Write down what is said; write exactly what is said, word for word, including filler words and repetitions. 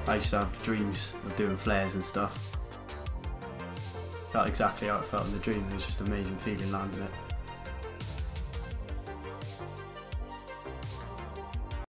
I used to have dreams of doing flares and stuff. Felt exactly how it felt in the dream. It was just an amazing feeling landing it.